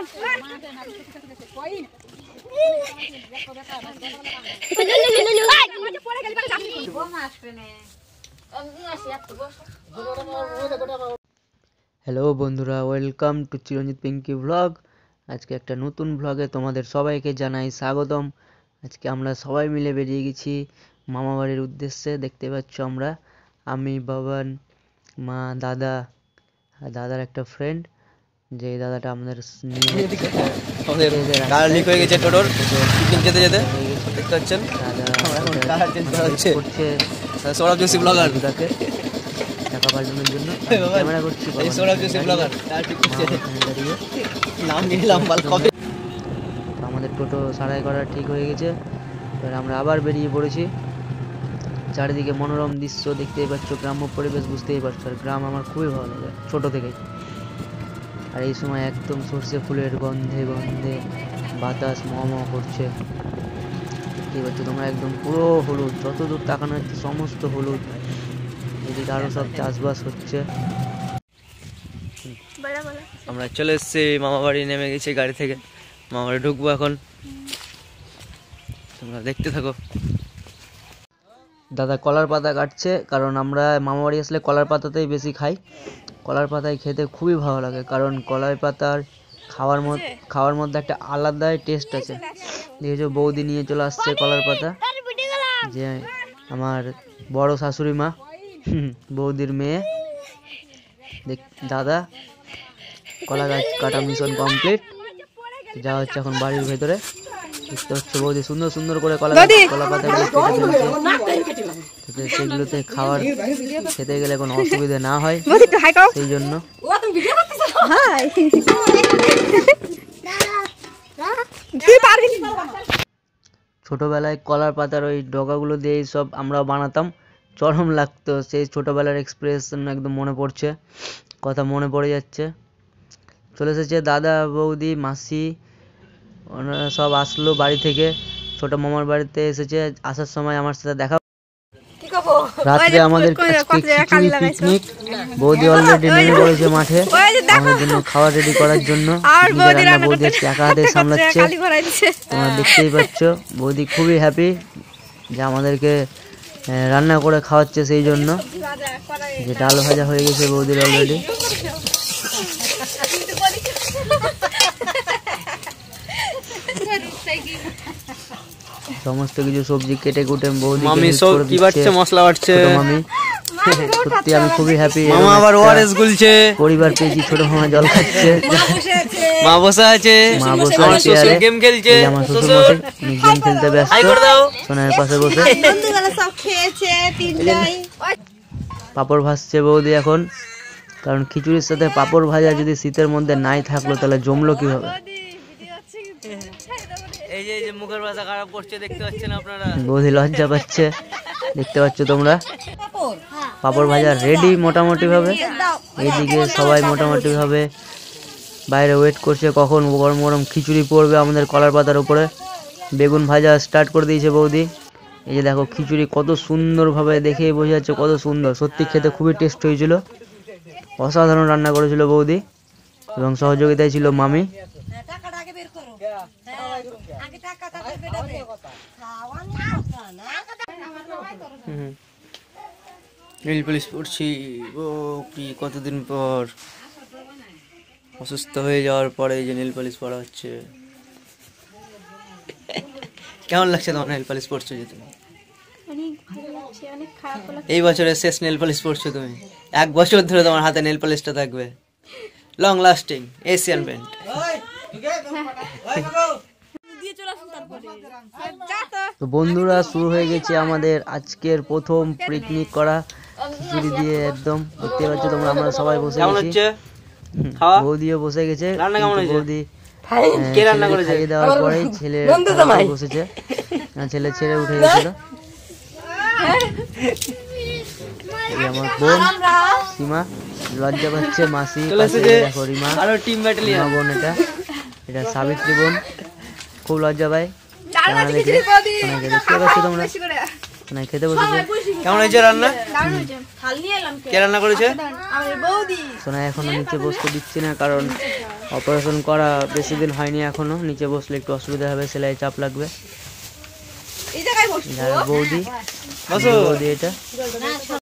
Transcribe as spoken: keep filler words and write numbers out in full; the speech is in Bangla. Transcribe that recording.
হ্যালো বন্ধুরা, welcome to Chiranjit Pinky vlog. আজকে একটা নতুন ভ্লগে তোমাদের সবাইকে জানাই স্বাগতম। আজকে আমরা সবাই মিলে বেরিয়ে গেছি মামা বাড়ির উদ্দেশ্যে। দেখতে পাচ্ছ আমরা, আমি, বাবান, মা, দাদা আর দাদার একটা ফ্রেন্ড, যে দাদাটা আমাদের যেতে যেতে দেখতে পাচ্ছেন দাদাকে টাকা পাঠানোর জন্য ক্যামেরা করছি। আমাদের টোটো সারাই করা ঠিক হয়ে গেছে, এবার আমরা আবার বেরিয়ে পড়েছি। চারিদিকে মনোরম দৃশ্য দেখতেই পাচ্ছ, গ্রাম্য পরিবেশ বুঝতেই পারছো। আর গ্রাম আমার খুবই ভালো লাগে ছোট থেকেই। আর এই সময় একদম সর্ষে ফুলের গন্ধে গন্ধে বাতাস মহমহ করছে, দেখতেই পাচ্ছ তোমরা। একদম পুরো হলুদ, যত দূর তাকানো হচ্ছে সমস্ত হলুদ। এদিকে আরো সব চাষবাস হচ্ছে। আমরা চলে এসেছি মামা বাড়ি, নেমে গেছি গাড়ি থেকে। মামা বাড়ি ঢুকবো এখন, তোমরা দেখতে থাকো। দাদা কলার পাতা কাটছে, কারণ আমরা মামা বাড়ি আসলে কলার পাতাতেই বেশি খাই। কলার পাতায় খেতে খুবই ভালো লাগে, কারণ কলার পাতার খাওয়ার মধ্যে খাওয়ার মধ্যে একটা আলাদাই টেস্ট আছে। দেখেছো বৌদি নিয়ে চলে আসছে কলার পাতা, যে আমার বড় শাশুড়ি মা, বৌদির মেয়ে। দেখ দাদা, কলা গাছ কাটা মিশন কমপ্লিট। যা হচ্ছে এখন বাড়ির ভেতরে, দেখতে হচ্ছে বৌদি সুন্দর সুন্দর করে কলা কলা পাতাগুলো কেটে ফেলছে, সেগুলোতে খাওয়ার খেতে গেলে কোনো অসুবিধা না হয় সেই জন্য। ছোটবেলায় কলার পাতার ওই ডগাগুলো দিয়ে সব আমরা বানাতাম, চরম লাগতো। সেই ছোটবেলার এক্সপ্রেশন একদম মনে পড়ছে, কথা মনে পড়ে যাচ্ছে। চলে এসেছে দাদা, বৌদি, মাসি, ওনারা সব আসলো বাড়ি থেকে। ছোট মামার বাড়িতে এসেছে, আসার সময় আমার সাথে দেখা। রাত্রে আমাদের পিকনিক, বৌদি অলরেডি নেমে পড়েছে মাঠে আমাদের জন্য খাবার রেডি করার জন্য। বৌদি একা হাতে সামলাচ্ছে, তোমরা দেখতেই পাচ্ছ। বৌদি খুবই হ্যাপি যে আমাদেরকে রান্না করে খাওয়াচ্ছে, সেই জন্য। যে ডাল ভাজা হয়ে গেছে বৌদির অলরেডি। সমস্ত কিছু সবজি কেটে কুটে বৌদি মশলা বাটছে। মামি সত্যি আমি খুবই হ্যাপি। মামা আবার ওআরএস গুলছে, পরিবার পেয়েছি। ছোট মামা জল খাচ্ছে, মা বসে আছে, মা বসে আছে গেম খেলছে। আমার শ্বশুর মশাই গেম খেলতে ব্যস্ত সোনার পাশে বসে। পাপড় ভাজছে বৌদি এখন, কারণ খিচুড়ির সাথে পাপড় ভাজা যদি শীতের মধ্যে নাই থাকলো তাহলে জমলো কিভাবে। এই যে মুখের ভাষা খারাপ করছে, দেখতে পাচ্ছেন আপনারা। বৌদি লজ্জা পাচ্ছে, দেখতে পাচ্ছ তোমরা। পাপড় ভাজা রেডি মোটামুটি ভাবে। এইদিকে সবাই মোটামুটি ভাবে বাইরে ওয়েট করছে কখন গরম গরম খিচুড়ি পড়বে আমাদের কলার পাতার উপরে। বেগুন ভাজা স্টার্ট করে দিয়েছে বৌদি। এই যে দেখো খিচুড়ি কত সুন্দর ভাবে দেখেই বোঝা যাচ্ছে কত সুন্দর। সত্যি খেতে খুবই টেস্ট হয়েছিল, অসাধারণ রান্না করেছিল বৌদি, এবং সহযোগিতায় ছিল মামি। নীল পলিশ পড়ছি ও কি কতদিন পর, অসুস্থ হয়ে যাওয়ার পরে এই যে নীল পলিশ পড়া হচ্ছে। কেমন লাগছে তোমার নীল পলিশ পড়ছো যে তুমি? এই বছরের শেষ নেল পলিশ পড়ছো তুমি, এক বছর ধরে তোমার হাতে নেল পলিশটা থাকবে, লং লাস্টিং এশিয়ান পেন্ট। তো বন্ধুরা, শুরু হয়ে গেছে আমাদের আজকের প্রথম পিকনিক করা খিচুড়ি দিয়ে। একদম দেখতে পাচ্ছ তোমরা, আমরা সবাই বসে গেছি, বৌদিও বসে গেছে। বৌদি খাইয়ে দেওয়ার পরেই ছেলে বসেছে, ছেলে ছেড়ে উঠে গেছিল। আমার বোন সীমা লজ্জা পাচ্ছে, মাসি দেখো রিমা বোন, এটা এটা সাবিত্রী বোন, খুব লজ্জা পায়। দেখতে পাচ্ছ তোমরা খেতে বসেছে। কেমন হয়েছে রান্না? কে রান্না করেছে? সোনা এখনো নিচে বসতে দিচ্ছি না, কারণ অপারেশন করা বেশি দিন হয়নি এখনো, নিচে বসলে একটু অসুবিধা হবে, সেলাই চাপ লাগবে। বৌদি বৌদি এটা